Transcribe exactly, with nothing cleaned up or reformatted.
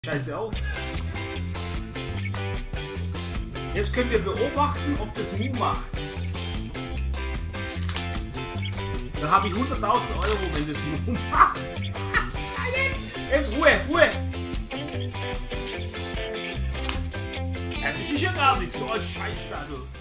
Scheiße auf. Jetzt können wir beobachten, ob das Mu macht. Da habe ich hunderttausend Euro, wenn das Mu macht. Jetzt Ruhe, Ruhe. Ja, das ist ja gar nichts so als Scheiß da, du.